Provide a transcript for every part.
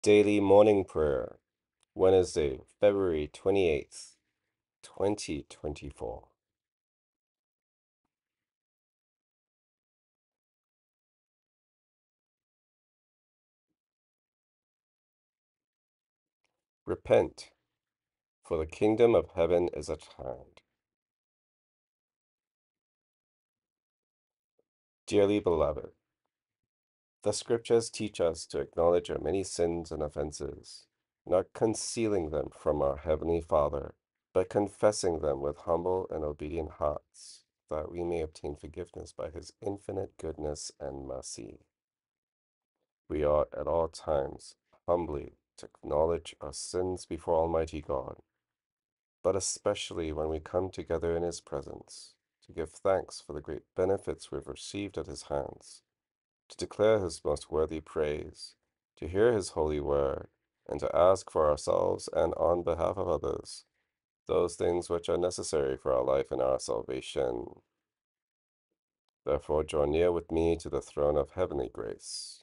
Daily Morning Prayer, Wednesday, February 28th, 2024. Repent, for the kingdom of heaven is at hand. Dearly beloved, the Scriptures teach us to acknowledge our many sins and offenses, not concealing them from our Heavenly Father, but confessing them with humble and obedient hearts, that we may obtain forgiveness by His infinite goodness and mercy. We ought at all times humbly to acknowledge our sins before Almighty God, but especially when we come together in His presence, to give thanks for the great benefits we've received at His hands, to declare His most worthy praise, to hear His holy word, and to ask for ourselves and on behalf of others those things which are necessary for our life and our salvation. Therefore, draw near with me to the throne of heavenly grace.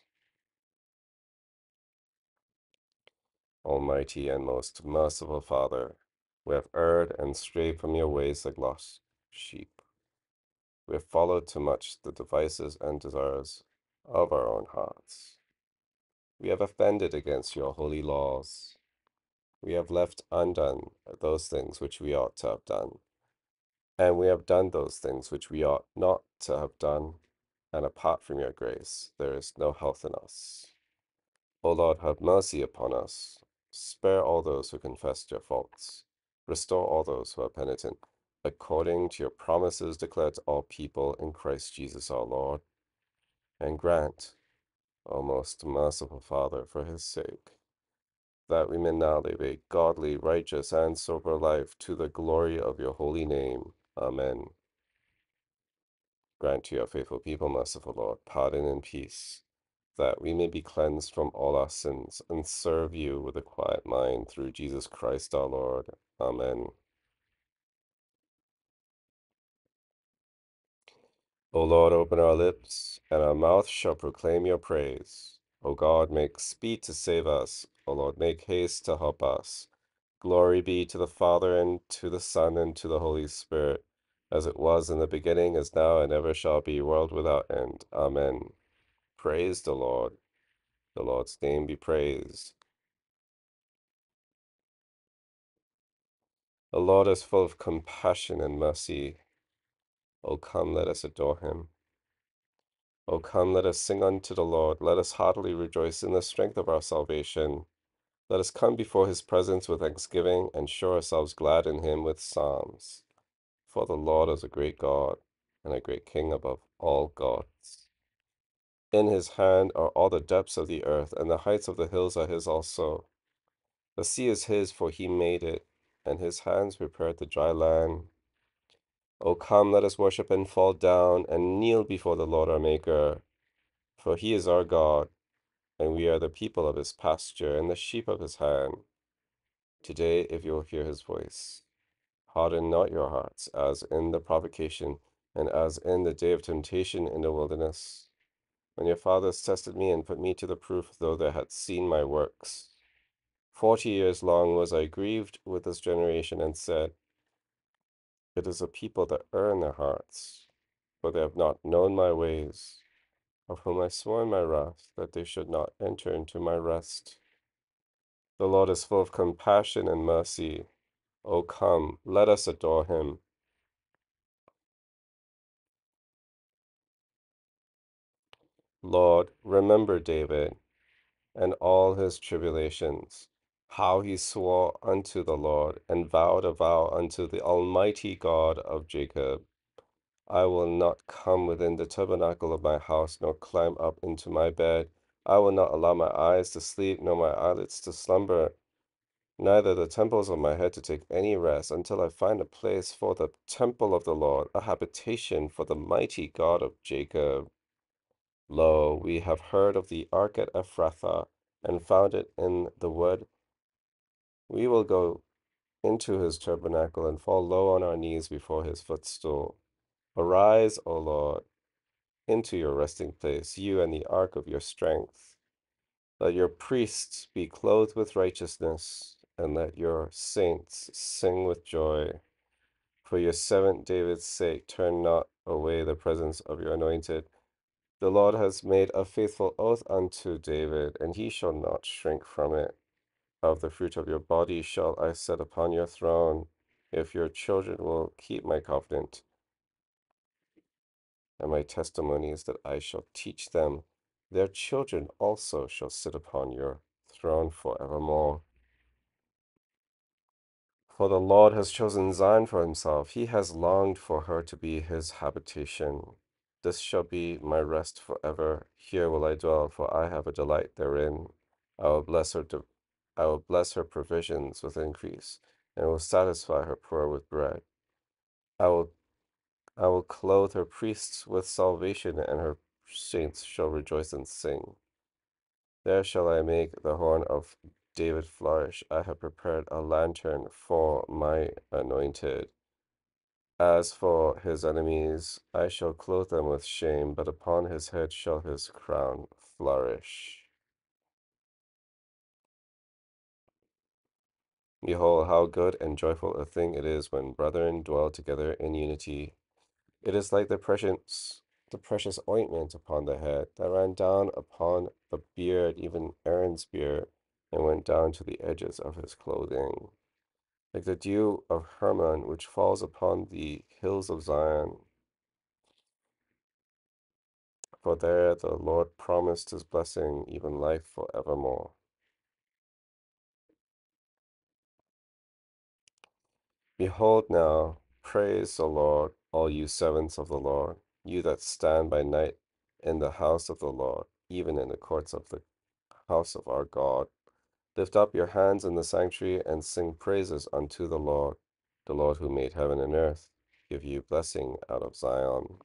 Almighty and most merciful Father, we have erred and strayed from your ways like lost sheep. We have followed too much the devices and desires of our own hearts. We have offended against your holy laws. We have left undone those things which we ought to have done, and we have done those things which we ought not to have done, and apart from your grace, there is no health in us. O Lord, have mercy upon us. Spare all those who confess their faults. Restore all those who are penitent, according to your promises declared to all people in Christ Jesus our Lord. And grant, O most merciful Father, for his sake, that we may now live a godly, righteous, and sober life to the glory of your holy name. Amen. Grant to your faithful people, merciful Lord, pardon and peace, that we may be cleansed from all our sins and serve you with a quiet mind through Jesus Christ our Lord. Amen. O Lord, open our lips, and our mouth shall proclaim your praise. O God, make speed to save us. O Lord, make haste to help us. Glory be to the Father, and to the Son, and to the Holy Spirit, as it was in the beginning, is now, and ever shall be, world without end. Amen. Praise the Lord. The Lord's name be praised. The Lord is full of compassion and mercy. O come, let us adore him. O come, let us sing unto the Lord. Let us heartily rejoice in the strength of our salvation. Let us come before his presence with thanksgiving, and show ourselves glad in him with psalms. For the Lord is a great God, and a great King above all gods. In his hand are all the depths of the earth, and the heights of the hills are his also. The sea is his, for he made it, and his hands prepared the dry land. O come, let us worship and fall down and kneel before the Lord our Maker. For he is our God, and we are the people of his pasture and the sheep of his hand. Today, if you will hear his voice, harden not your hearts, as in the provocation, and as in the day of temptation in the wilderness, when your fathers tested me and put me to the proof, though they had seen my works. 40 years long was I grieved with this generation, and said, it is a people that err in their hearts, for they have not known my ways, of whom I swore in my wrath that they should not enter into my rest. The Lord is full of compassion and mercy. O come, let us adore him. Lord, remember David and all his tribulations, how he swore unto the Lord, and vowed a vow unto the Almighty God of Jacob. I will not come within the tabernacle of my house, nor climb up into my bed. I will not allow my eyes to sleep, nor my eyelids to slumber, neither the temples of my head to take any rest, until I find a place for the temple of the Lord, a habitation for the mighty God of Jacob. Lo, we have heard of the ark at Ephrathah, and found it in the wood. We will go into his tabernacle, and fall low on our knees before his footstool. Arise, O Lord, into your resting place, you and the ark of your strength. Let your priests be clothed with righteousness, and let your saints sing with joy. For your servant David's sake, turn not away the presence of your anointed. The Lord has made a faithful oath unto David, and he shall not shrink from it. Of the fruit of your body shall I set upon your throne, if your children will keep my covenant and my testimonies that I shall teach them. Their children also shall sit upon your throne forevermore. For the Lord has chosen Zion for himself. He has longed for her to be his habitation. This shall be my rest forever. Here will I dwell, for I have a delight therein. I will bless her I will bless her provisions with increase, and will satisfy her poor with bread. I will I will clothe her priests with salvation, and her saints shall rejoice and sing. There shall I make the horn of David flourish. I have prepared a lantern for my anointed. As for his enemies, I shall clothe them with shame, but upon his head shall his crown flourish. Behold, how good and joyful a thing it is when brethren dwell together in unity. It is like the precious ointment upon the head that ran down upon the beard, even Aaron's beard, and went down to the edges of his clothing, like the dew of Hermon, which falls upon the hills of Zion. For there the Lord promised his blessing, even life forevermore. Behold now, praise the Lord, all you servants of the Lord, you that stand by night in the house of the Lord, even in the courts of the house of our God. Lift up your hands in the sanctuary and sing praises unto the Lord who made heaven and earth. Give you blessing out of Zion.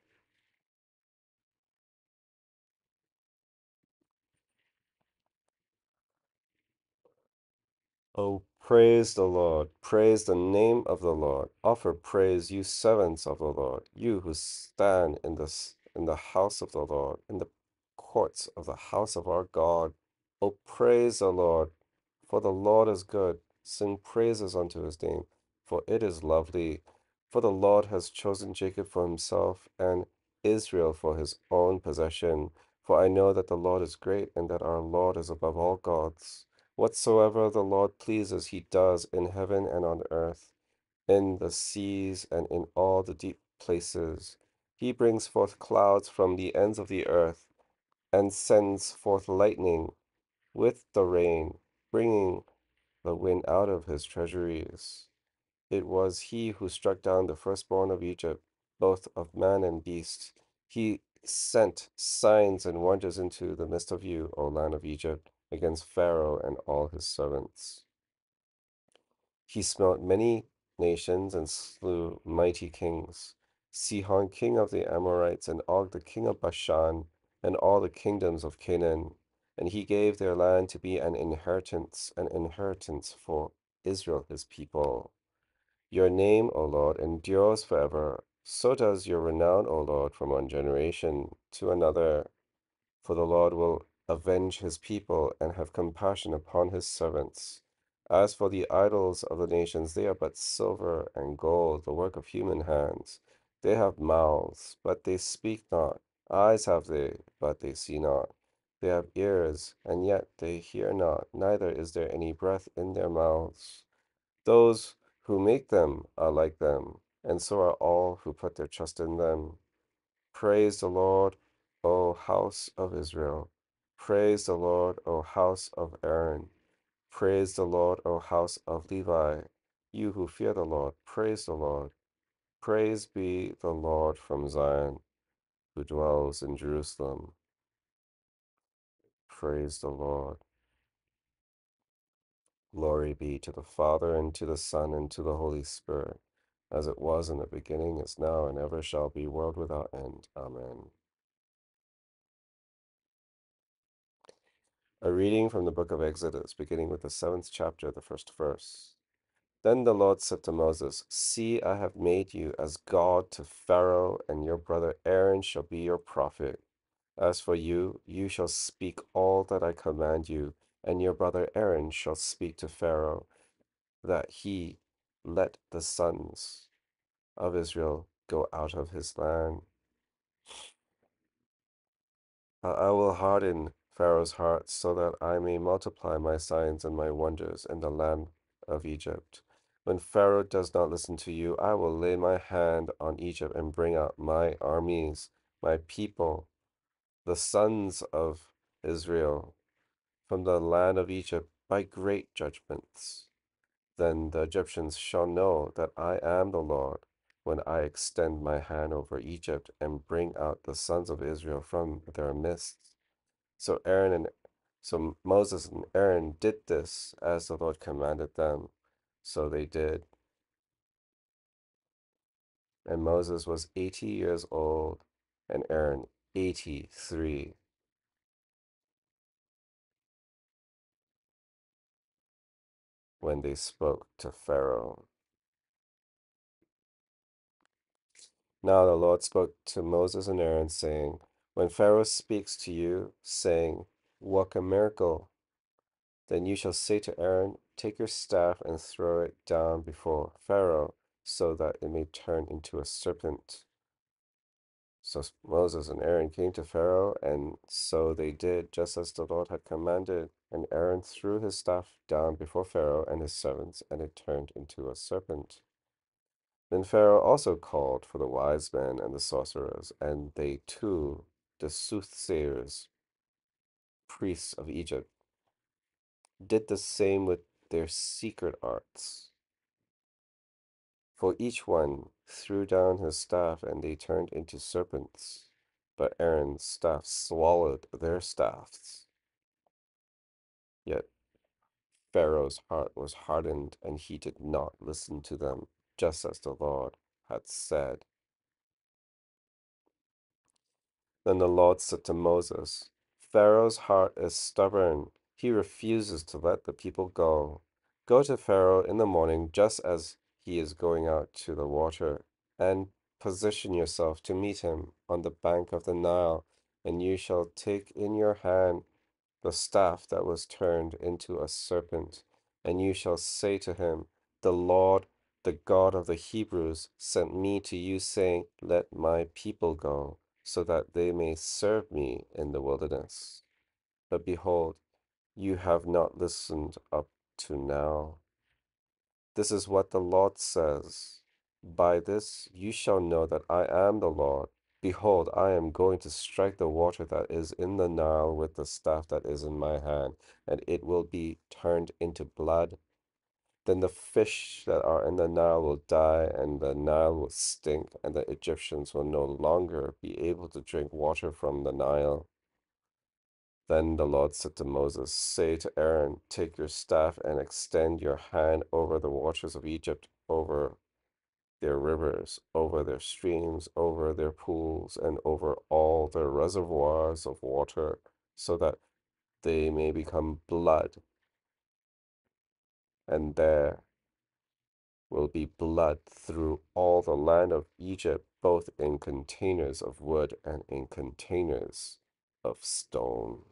Oh, praise the Lord. Praise the name of the Lord. Offer praise, you servants of the Lord, you who stand in the house of the Lord, in the courts of the house of our God. Oh, praise the Lord, for the Lord is good. Sing praises unto his name, for it is lovely. For the Lord has chosen Jacob for himself, and Israel for his own possession. For I know that the Lord is great, and that our Lord is above all gods. Whatsoever the Lord pleases, he does in heaven and on earth, in the seas and in all the deep places. He brings forth clouds from the ends of the earth, and sends forth lightning with the rain, bringing the wind out of his treasuries. It was he who struck down the firstborn of Egypt, both of man and beast. He sent signs and wonders into the midst of you, O land of Egypt, against Pharaoh and all his servants. He smote many nations and slew mighty kings, Sihon king of the Amorites, and Og the king of Bashan, and all the kingdoms of Canaan. And he gave their land to be an inheritance for Israel his people. Your name, O Lord, endures forever. So does your renown, O Lord, from one generation to another. For the Lord will avenge his people and have compassion upon his servants. As for the idols of the nations, they are but silver and gold, the work of human hands. They have mouths, but they speak not. Eyes have they, but they see not. They have ears, and yet they hear not, neither is there any breath in their mouths. Those who make them are like them, and so are all who put their trust in them. Praise the Lord, O house of Israel. Praise the Lord, O house of Aaron. Praise the Lord, O house of Levi. You who fear the Lord, praise the Lord. Praise be the Lord from Zion, who dwells in Jerusalem. Praise the Lord. Glory be to the Father, and to the Son, and to the Holy Spirit, as it was in the beginning, is now, and ever shall be, world without end. Amen. A reading from the book of Exodus, beginning with the 7th chapter, the first verse. Then the Lord said to Moses, See, I have made you as God to Pharaoh, and your brother Aaron shall be your prophet. As for you, you shall speak all that I command you, and your brother Aaron shall speak to Pharaoh, that he let the sons of Israel go out of his land. I will harden Pharaoh's heart so that I may multiply my signs and my wonders in the land of Egypt. When Pharaoh does not listen to you, I will lay my hand on Egypt and bring out my armies, my people, the sons of Israel, from the land of Egypt by great judgments. Then the Egyptians shall know that I am the Lord when I extend my hand over Egypt and bring out the sons of Israel from their midst. So Moses and Aaron did this as the Lord commanded them. So they did. And Moses was 80 years old, and Aaron 83 when they spoke to Pharaoh. Now the Lord spoke to Moses and Aaron, saying, when Pharaoh speaks to you, saying, work a miracle, then you shall say to Aaron, take your staff and throw it down before Pharaoh, so that it may turn into a serpent. So Moses and Aaron came to Pharaoh, and so they did, just as the Lord had commanded. And Aaron threw his staff down before Pharaoh and his servants, and it turned into a serpent. Then Pharaoh also called for the wise men and the sorcerers, and they too, the soothsayers, priests of Egypt, did the same with their secret arts. For each one threw down his staff, and they turned into serpents. But Aaron's staff swallowed their staffs. Yet Pharaoh's heart was hardened, and he did not listen to them, just as the Lord had said. Then the Lord said to Moses, Pharaoh's heart is stubborn. He refuses to let the people go. Go to Pharaoh in the morning, just as he is going out to the water, and position yourself to meet him on the bank of the Nile, and you shall take in your hand the staff that was turned into a serpent, and you shall say to him, the Lord, the God of the Hebrews, sent me to you, saying, let my people go, so that they may serve me in the wilderness. But behold, you have not listened up to now. This is what the Lord says. By this you shall know that I am the Lord. Behold, I am going to strike the water that is in the Nile with the staff that is in my hand, and it will be turned into blood. Then the fish that are in the Nile will die, and the Nile will stink, and the Egyptians will no longer be able to drink water from the Nile. Then the Lord said to Moses, say to Aaron, take your staff and extend your hand over the waters of Egypt, over their rivers, over their streams, over their pools, and over all their reservoirs of water, so that they may become blood, and there will be blood through all the land of Egypt, both in containers of wood and in containers of stone.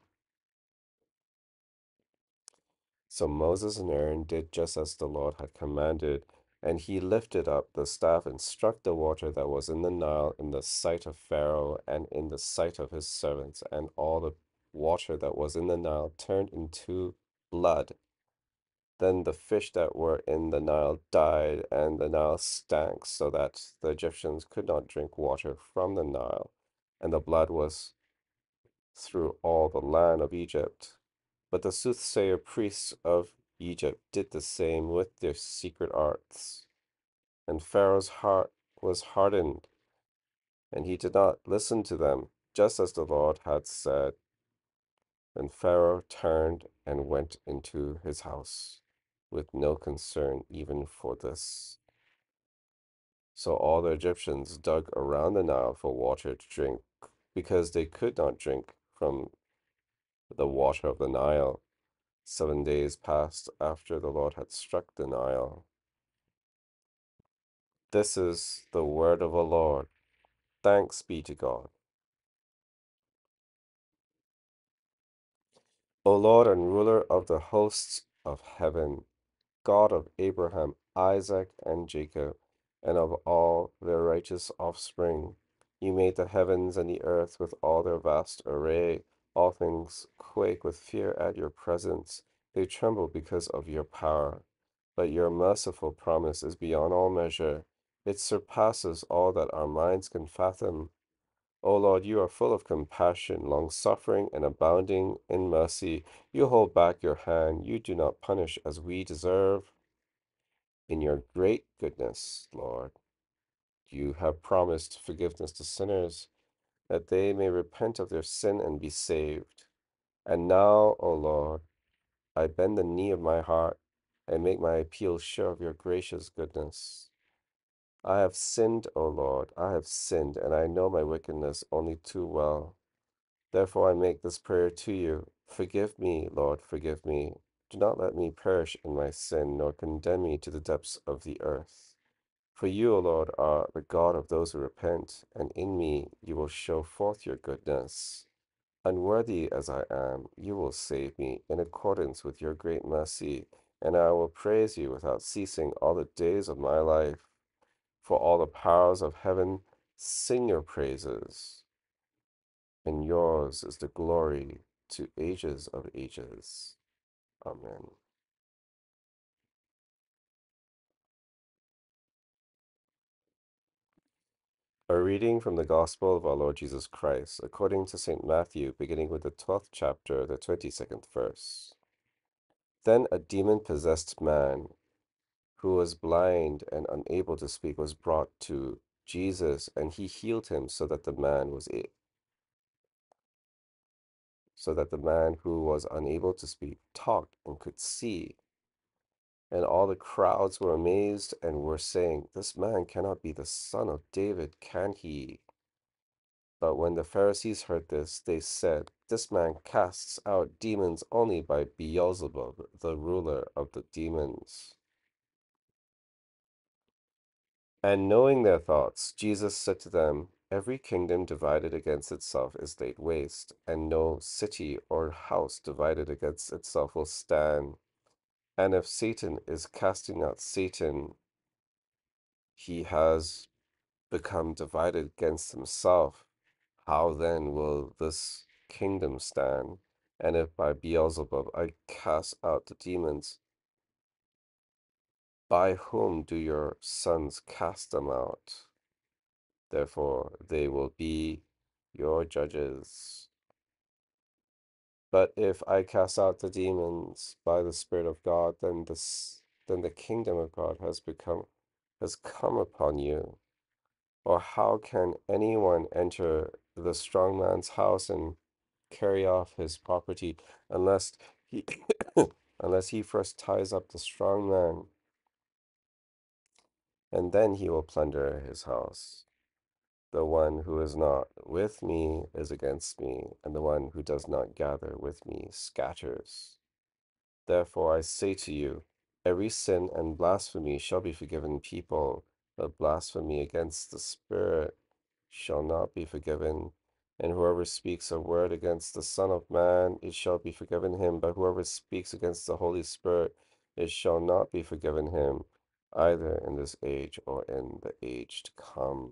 So Moses and Aaron did just as the Lord had commanded, and he lifted up the staff and struck the water that was in the Nile in the sight of Pharaoh and in the sight of his servants, and all the water that was in the Nile turned into blood. Then the fish that were in the Nile died, and the Nile stank, so that the Egyptians could not drink water from the Nile, and the blood was through all the land of Egypt. But the soothsayer priests of Egypt did the same with their secret arts. And Pharaoh's heart was hardened, and he did not listen to them, just as the Lord had said. And Pharaoh turned and went into his house, with no concern even for this. So all the Egyptians dug around the Nile for water to drink, because they could not drink from the water of the Nile. 7 days passed after the Lord had struck the Nile. This is the word of the Lord. Thanks be to God. O Lord and ruler of the hosts of heaven, God of Abraham, Isaac, and Jacob, and of all their righteous offspring, you made the heavens and the earth with all their vast array. All things quake with fear at your presence. They tremble because of your power. But your merciful promise is beyond all measure. It surpasses all that our minds can fathom. O Lord, you are full of compassion, long-suffering, and abounding in mercy. You hold back your hand. You do not punish as we deserve. In your great goodness, Lord, you have promised forgiveness to sinners, that they may repent of their sin and be saved. And now, O Lord, I bend the knee of my heart and make my appeal sure of your gracious goodness. I have sinned, O Lord, I have sinned, and I know my wickedness only too well. Therefore I make this prayer to you. Forgive me, Lord, forgive me. Do not let me perish in my sin, nor condemn me to the depths of the earth. For you, O Lord, are the God of those who repent, and in me you will show forth your goodness. Unworthy as I am, you will save me in accordance with your great mercy, and I will praise you without ceasing all the days of my life. For all the powers of heaven sing your praises, and yours is the glory to ages of ages. Amen. A reading from the Gospel of our Lord Jesus Christ, according to St. Matthew, beginning with the 12th chapter, the 22nd verse. Then a demon-possessed man, who was blind and unable to speak, was brought to Jesus, and he healed him so that the man who was unable to speak talked and could see. And all the crowds were amazed and were saying, "This man cannot be the son of David, can he?" But when the Pharisees heard this, they said, "This man casts out demons only by Beelzebub, the ruler of the demons." And knowing their thoughts, Jesus said to them, "Every kingdom divided against itself is laid waste, and no city or house divided against itself will stand. And if Satan is casting out Satan, he has become divided against himself. How then will this kingdom stand? And if by Beelzebub I cast out the demons, by whom do your sons cast them out? Therefore they will be your judges. But if I cast out the demons by the Spirit of God, then the kingdom of God has come upon you. Or how can anyone enter the strong man's house and carry off his property unless he unless he first ties up the strong man, and then he will plunder his house? The one who is not with me is against me, and the one who does not gather with me scatters. Therefore I say to you, every sin and blasphemy shall be forgiven people, but blasphemy against the Spirit shall not be forgiven. And whoever speaks a word against the Son of Man, it shall be forgiven him. But whoever speaks against the Holy Spirit, it shall not be forgiven him, either in this age or in the age to come.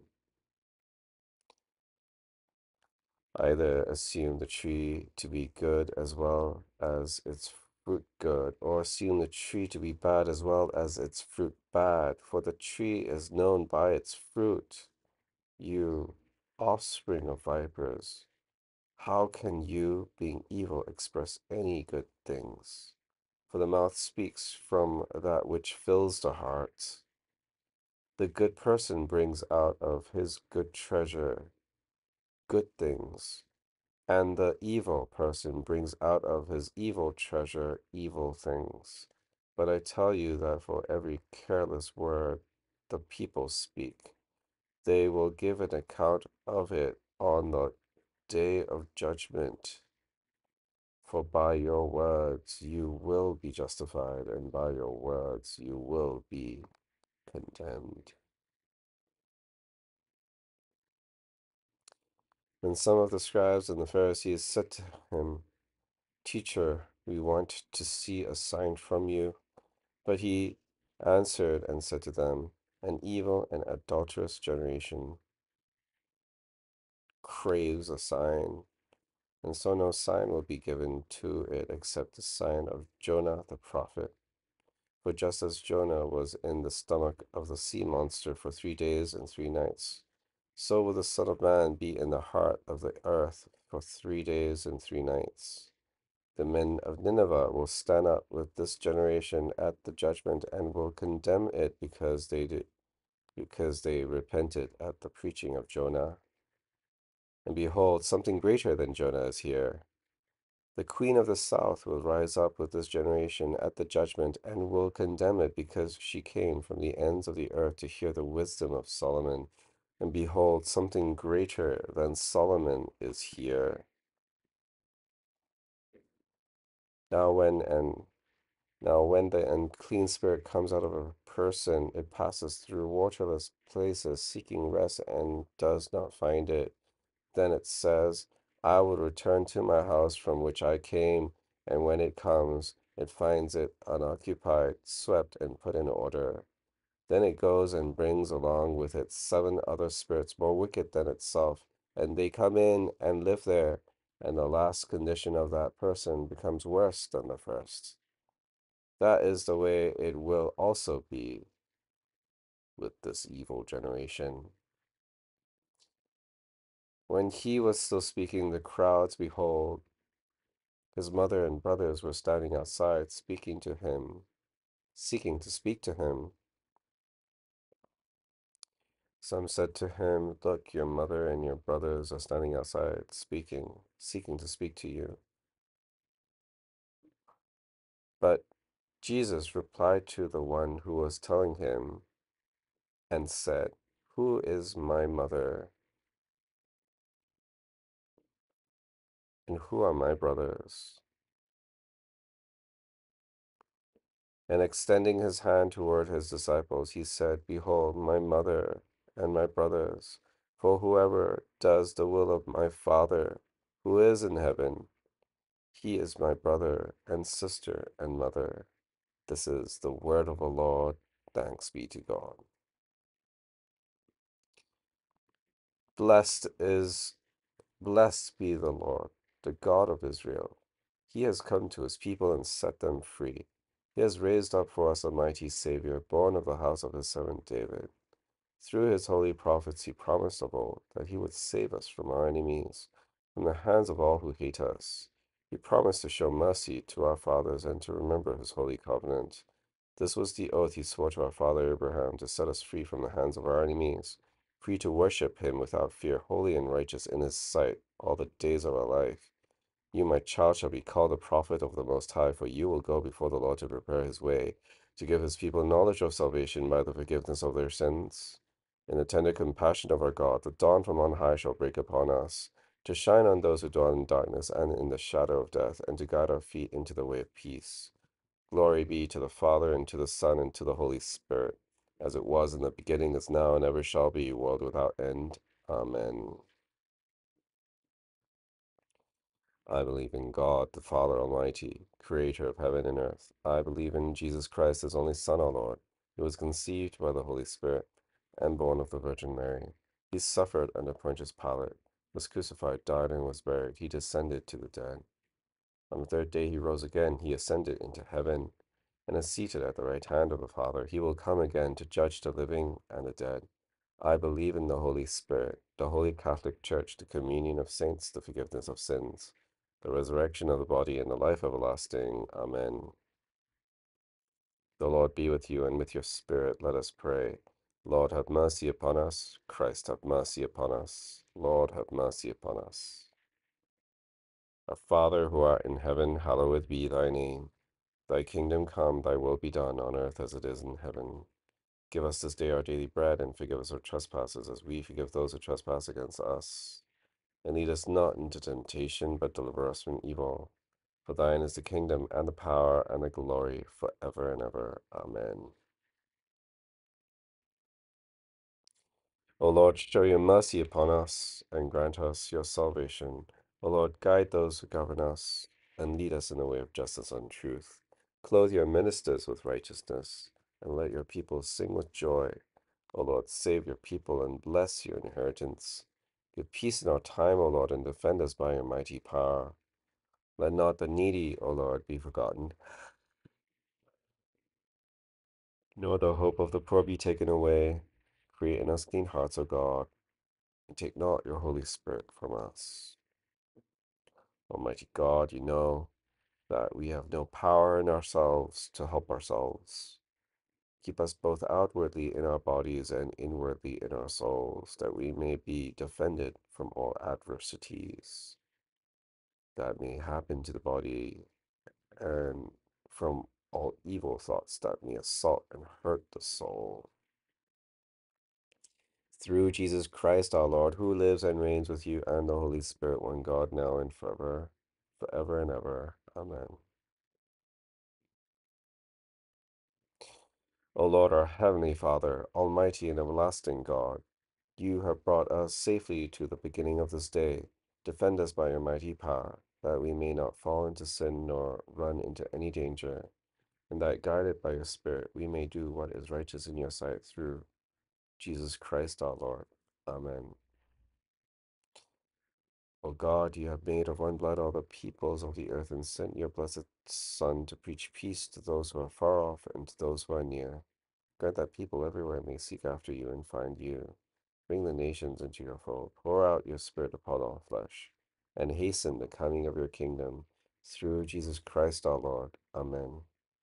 Either assume the tree to be good as well as its fruit good, or assume the tree to be bad as well as its fruit bad, for the tree is known by its fruit. You offspring of vipers, how can you, being evil, express any good things? For the mouth speaks from that which fills the heart. The good person brings out of his good treasure good things, and the evil person brings out of his evil treasure evil things. But I tell you that for every careless word the people speak, they will give an account of it on the day of judgment. For by your words you will be justified, and by your words you will be condemned. Then some of the scribes and the Pharisees said to him, Teacher, we want to see a sign from you. But he answered and said to them, an evil and adulterous generation craves a sign, and so no sign will be given to it except the sign of Jonah the prophet. For just as Jonah was in the stomach of the sea monster for 3 days and 3 nights, so will the Son of Man be in the heart of the earth for 3 days and 3 nights. The men of Nineveh will stand up with this generation at the judgment and will condemn it because they repented at the preaching of Jonah. And behold, something greater than Jonah is here. The queen of the south will rise up with this generation at the judgment and will condemn it because she came from the ends of the earth to hear the wisdom of Solomon. And behold, something greater than Solomon is here. Now when the unclean spirit comes out of a person, it passes through waterless places seeking rest and does not find it. Then it says, I will return to my house from which I came, and when it comes, it finds it unoccupied, swept, and put in order. Then it goes and brings along with it 7 other spirits more wicked than itself, and they come in and live there, and the last condition of that person becomes worse than the first. That is the way it will also be with this evil generation. When he was still speaking, the crowds, behold, his mother and brothers were standing outside, speaking to him, seeking to speak to him. Some said to him, Look, your mother and your brothers are standing outside, seeking to speak to you. But Jesus replied to the one who was telling him and said, Who is my mother, and who are my brothers? And extending his hand toward his disciples, he said, Behold, my mother and my brothers, for whoever does the will of my Father who is in heaven, he is my brother and sister and mother. This is the word of the Lord. Thanks be to God. Blessed be the Lord, the God of Israel. He has come to his people and set them free. He has raised up for us a mighty Savior, born of the house of his servant David. Through his holy prophets he promised of old that he would save us from our enemies, from the hands of all who hate us. He promised to show mercy to our fathers and to remember his holy covenant. This was the oath he swore to our father Abraham, to set us free from the hands of our enemies, free to worship him without fear, holy and righteous in his sight all the days of our life. You, my child, shall be called a prophet of the Most High, for you will go before the Lord to prepare his way, to give his people knowledge of salvation by the forgiveness of their sins. In the tender compassion of our God, the dawn from on high shall break upon us, to shine on those who dwell in darkness and in the shadow of death, and to guide our feet into the way of peace. Glory be to the Father, and to the Son, and to the Holy Spirit, as it was in the beginning, is now, and ever shall be, world without end. Amen. I believe in God, the Father Almighty, creator of heaven and earth. I believe in Jesus Christ, his only Son, our Lord, who was conceived by the Holy Spirit and born of the Virgin Mary. He suffered under Pontius Pilate, was crucified, died, and was buried. He descended to the dead. On the third day he rose again. He ascended into heaven and is seated at the right hand of the Father. He will come again to judge the living and the dead. I believe in the Holy Spirit, the Holy Catholic Church, the communion of saints, the forgiveness of sins, the resurrection of the body, and the life everlasting. Amen. The Lord be with you and with your spirit. Let us pray. Lord, have mercy upon us. Christ, have mercy upon us. Lord, have mercy upon us. Our Father, who art in heaven, hallowed be thy name. Thy kingdom come, thy will be done on earth as it is in heaven. Give us this day our daily bread, and forgive us our trespasses, as we forgive those who trespass against us. And lead us not into temptation, but deliver us from evil. For thine is the kingdom, and the power, and the glory, for ever and ever. Amen. O Lord, show your mercy upon us, and grant us your salvation. O Lord, guide those who govern us, and lead us in the way of justice and truth. Clothe your ministers with righteousness, and let your people sing with joy. O Lord, save your people and bless your inheritance. Give peace in our time, O Lord, and defend us by your mighty power. Let not the needy, O Lord, be forgotten, nor the hope of the poor be taken away. Create in us clean hearts, O God, and take not your Holy Spirit from us. Almighty God, you know that we have no power in ourselves to help ourselves. Keep us both outwardly in our bodies and inwardly in our souls, that we may be defended from all adversities that may happen to the body, and from all evil thoughts that may assault and hurt the soul. Through Jesus Christ our Lord, who lives and reigns with you and the Holy Spirit, one God, now and forever, forever and ever. Amen. O Lord, our heavenly Father, almighty and everlasting God, you have brought us safely to the beginning of this day. Defend us by your mighty power, that we may not fall into sin nor run into any danger, and that, guided by your Spirit, we may do what is righteous in your sight through Jesus Christ our Lord. Amen. O God, you have made of one blood all the peoples of the earth, and sent your blessed Son to preach peace to those who are far off and to those who are near. Grant that people everywhere may seek after you and find you. Bring the nations into your fold. Pour out your Spirit upon all flesh, and hasten the coming of your kingdom. Through Jesus Christ our Lord. Amen.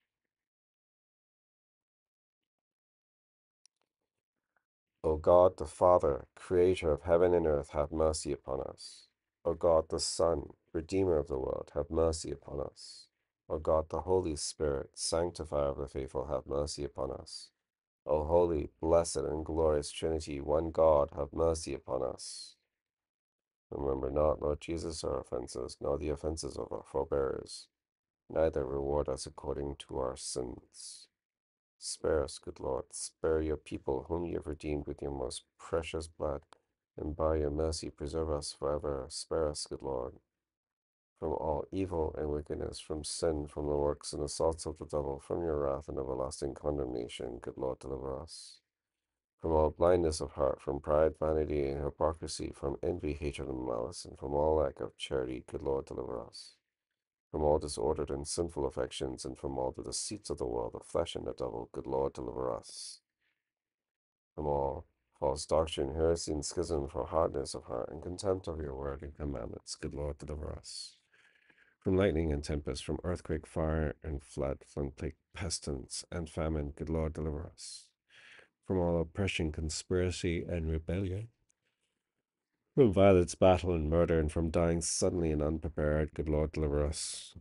O God the Father, creator of heaven and earth, have mercy upon us. O God the Son, Redeemer of the world, have mercy upon us. O God the Holy Spirit, sanctifier of the faithful, have mercy upon us. O holy, blessed, and glorious Trinity, one God, have mercy upon us. Remember not, Lord Jesus, our offenses, nor the offenses of our forebears, neither reward us according to our sins. Spare us, good Lord, spare your people, whom you have redeemed with your most precious blood, and by your mercy preserve us forever. Spare us, good Lord, from all evil and wickedness, from sin, from the works and assaults of the devil, from your wrath and everlasting condemnation. Good Lord, deliver us. From all blindness of heart, from pride, vanity, and hypocrisy, from envy, hatred, and malice, and from all lack of charity, good Lord, deliver us. From all disordered and sinful affections, and from all the deceits of the world, the flesh, and the devil, good Lord, deliver us. From all false doctrine, heresy, and schism, from hardness of heart, and contempt of your word and commandments, good Lord, deliver us. From lightning and tempest, from earthquake, fire, and flood, from plague, pestilence, and famine, good Lord, deliver us. From all oppression, conspiracy, and rebellion, from violence, battle, and murder, and from dying suddenly and unprepared, good Lord, deliver us.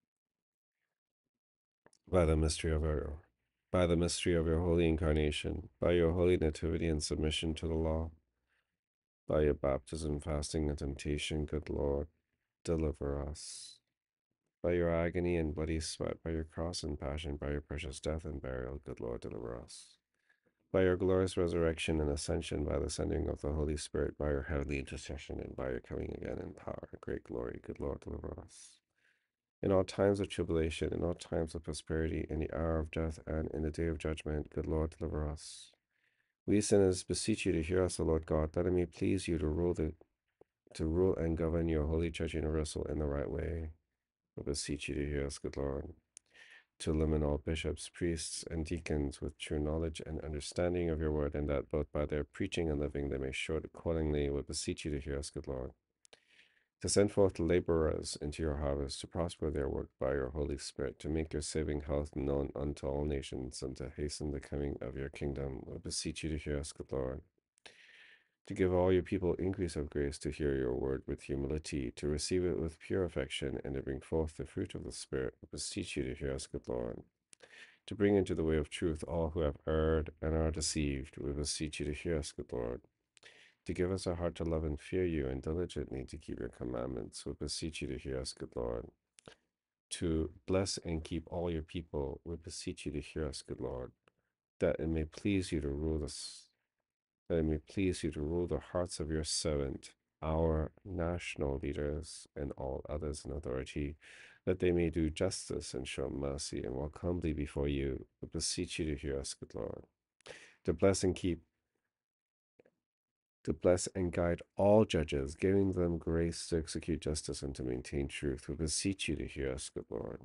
By the mystery of your holy incarnation, by your holy nativity and submission to the law, by your baptism, fasting, and temptation, good Lord, deliver us. By your agony and bloody sweat, by your cross and passion, by your precious death and burial, good Lord, deliver us. By your glorious resurrection and ascension, by the sending of the Holy Spirit, by your heavenly intercession, and by your coming again in power and great glory, good Lord, deliver us. In all times of tribulation, in all times of prosperity, in the hour of death, and in the day of judgment, good Lord, deliver us. We sinners beseech you to hear us, O Lord God, that it may please you to rule and govern your holy Church universal in the right way. We beseech you to hear us, good Lord, to illumine all bishops, priests, and deacons with true knowledge and understanding of your word, and that both by their preaching and living they may show it accordingly. We beseech you to hear us, good Lord. To send forth laborers into your harvest, to prosper their work by your Holy Spirit, to make your saving health known unto all nations, and to hasten the coming of your kingdom. We beseech you to hear us, good Lord. To give all your people increase of grace to hear your word with humility, to receive it with pure affection, and to bring forth the fruit of the Spirit. We beseech you to hear us, good Lord. To bring into the way of truth all who have erred and are deceived. We beseech you to hear us, good Lord. To give us a heart to love and fear you, and diligently to keep your commandments. We beseech you to hear us, good Lord. To bless and keep all your people. We beseech you to hear us, good Lord. That it may please you to rule us, that it may please you to rule the hearts of your servant, our national leaders and all others in authority, that they may do justice and show mercy and walk humbly before you. We beseech you to hear us, good Lord. To bless and keep, to bless and guide all judges, giving them grace to execute justice and to maintain truth. We beseech you to hear us, good Lord.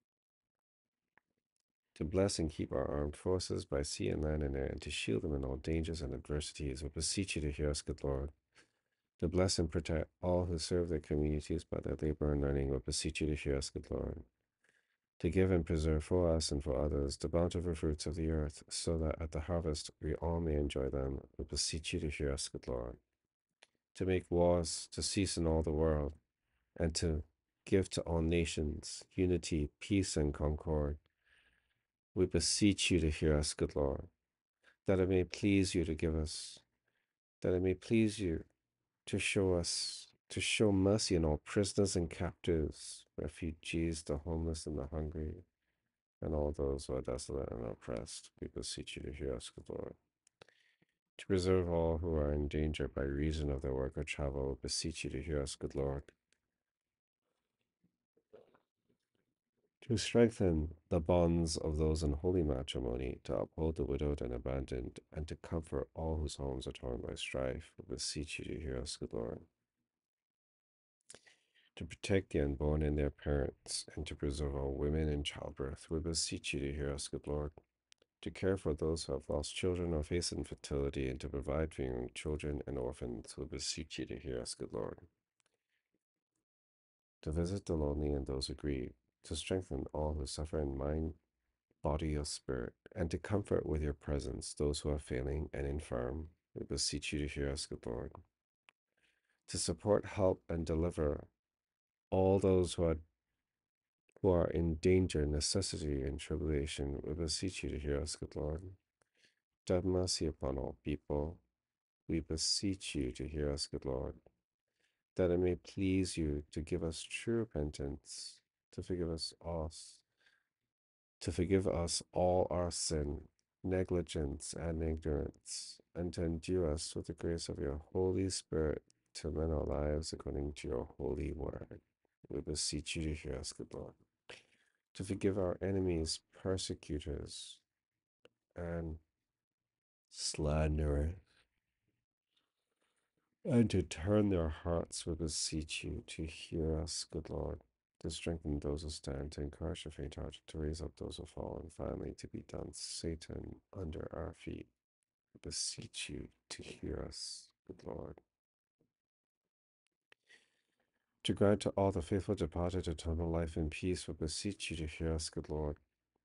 To bless and keep our armed forces by sea and land and air, and to shield them in all dangers and adversities. We beseech you to hear us, good Lord. To bless and protect all who serve their communities by their labor and learning. We beseech you to hear us, good Lord. To give and preserve for us and for others the bountiful fruits of the earth, so that at the harvest we all may enjoy them. We beseech you to hear us, good Lord. To make wars to cease in all the world, and to give to all nations unity, peace, and concord. We beseech you to hear us, good Lord, that it may please you to give us, that it may please you to show mercy on all prisoners and captives, refugees, the homeless and the hungry, and all those who are desolate and oppressed. We beseech you to hear us, good Lord. To preserve all who are in danger by reason of their work or travel, we beseech you to hear us, good Lord. To strengthen the bonds of those in holy matrimony, to uphold the widowed and abandoned, and to comfort all whose homes are torn by strife, we beseech you to hear us, good Lord. To protect the unborn and their parents, and to preserve all women in childbirth, we beseech you to hear us, good Lord. To care for those who have lost children or face infertility, and to provide for young children and orphans, we beseech you to hear us, good Lord. To visit the lonely and those who grieve, to strengthen all who suffer in mind, body, or spirit, and to comfort with your presence those who are failing and infirm, we beseech you to hear us, good Lord. To support, help, and deliver all those who are in danger, necessity, and tribulation, we beseech you to hear us, good Lord. To have mercy upon all people, we beseech you to hear us, good Lord. That it may please you to give us true repentance, to forgive us all our sin, negligence, and ignorance, and to endue us with the grace of your Holy Spirit to amend our lives according to your holy word. We beseech you to hear us, good Lord. To forgive our enemies, persecutors, and slanderers, and to turn their hearts, we beseech you to hear us, good Lord. To strengthen those who stand, to encourage the faint-hearted, to raise up those who fall, and finally to beat down Satan under our feet. We beseech you to hear us, good Lord. To grant to all the faithful departed eternal life and peace, we beseech you to hear us, good Lord.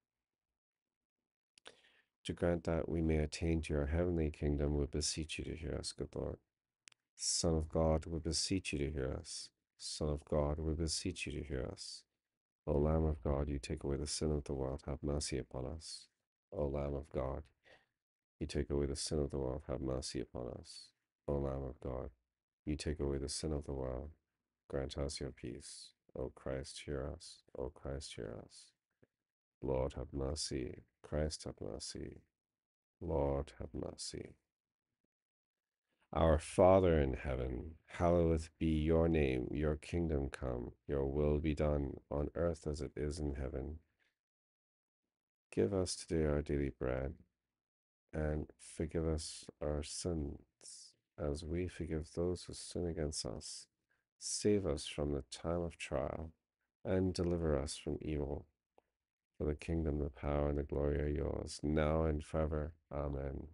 To grant that we may attain to your heavenly kingdom, we beseech you to hear us, good Lord. Son of God, we beseech you to hear us. Son of God, we beseech you to hear us. O Lamb of God, you take away the sin of the world, have mercy upon us. O Lamb of God, you take away the sin of the world, have mercy upon us. O Lamb of God, you take away the sin of the world, grant us your peace. O Christ, hear us. O Christ, hear us. Lord, have mercy. Christ, have mercy. Lord, have mercy. Our Father in heaven, hallowed be your name. Your kingdom come. Your will be done on earth as it is in heaven. Give us today our daily bread, and forgive us our sins, as we forgive those who sin against us. Save us from the time of trial, and deliver us from evil. For the kingdom, the power, and the glory are yours, now and forever. Amen.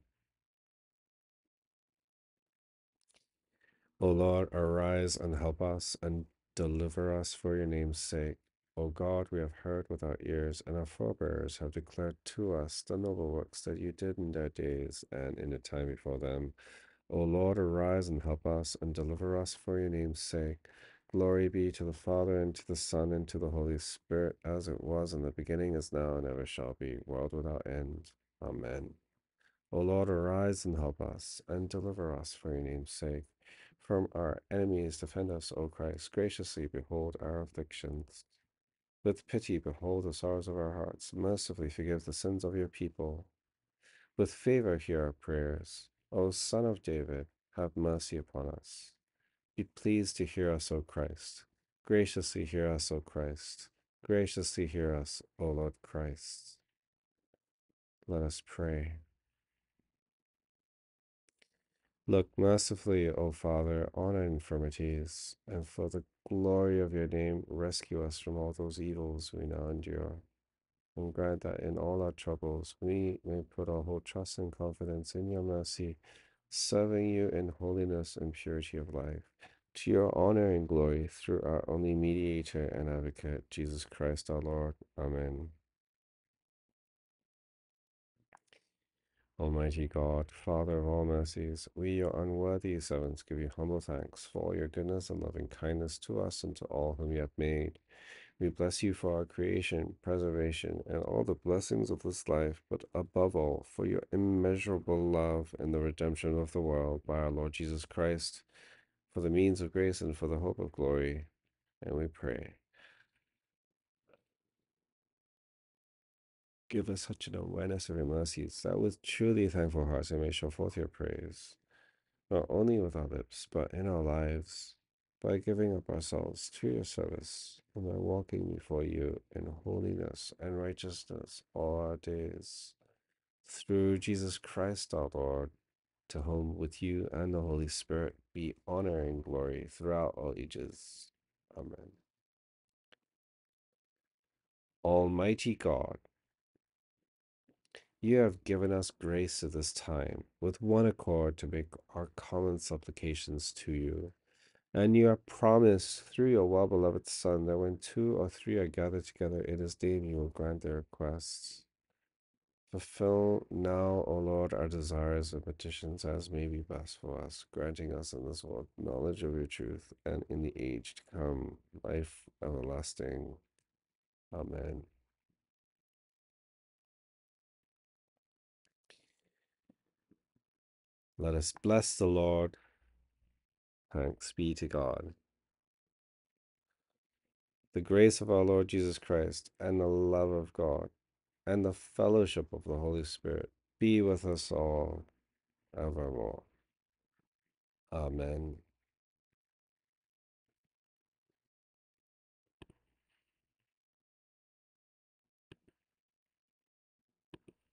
O Lord, arise and help us, and deliver us for your name's sake. O God, we have heard with our ears, and our forebears have declared to us the noble works that you did in their days and in the time before them. O Lord, arise and help us, and deliver us for your name's sake. Glory be to the Father, and to the Son, and to the Holy Spirit, as it was in the beginning, is now, and ever shall be, world without end. Amen. O Lord, arise and help us, and deliver us for your name's sake. From our enemies defend us, O Christ. Graciously behold our afflictions. With pity behold the sorrows of our hearts. Mercifully forgive the sins of your people. With favor hear our prayers. O Son of David, have mercy upon us. Be pleased to hear us, O Christ. Graciously hear us, O Christ. Graciously hear us, O Lord Christ. Let us pray. Look mercifully, O Father, on our infirmities, and for the glory of your name, rescue us from all those evils we now endure. And grant that in all our troubles we may put our whole trust and confidence in your mercy, serving you in holiness and purity of life, to your honor and glory, through our only mediator and advocate, Jesus Christ our Lord. Amen. Almighty God, Father of all mercies, we, your unworthy servants, give you humble thanks for all your goodness and loving kindness to us and to all whom you have made. We bless you for our creation, preservation, and all the blessings of this life, but above all, for your immeasurable love and the redemption of the world by our Lord Jesus Christ, for the means of grace and for the hope of glory. And we pray, give us such an awareness of your mercies, that with truly thankful hearts we may show forth your praise, not only with our lips, but in our lives, by giving up ourselves to your service, and by walking before you in holiness and righteousness all our days. Through Jesus Christ our Lord, to whom with you and the Holy Spirit be honor and glory throughout all ages. Amen. Almighty God, you have given us grace at this time, with one accord to make our common supplications to you. And you have promised through your well-beloved Son that when two or three are gathered together in his name, you will grant their requests. Fulfill now, O Lord, our desires and petitions as may be best for us, granting us in this world knowledge of your truth, and in the age to come, life everlasting. Amen. Let us bless the Lord. Thanks be to God. The grace of our Lord Jesus Christ, and the love of God, and the fellowship of the Holy Spirit be with us all evermore. Amen.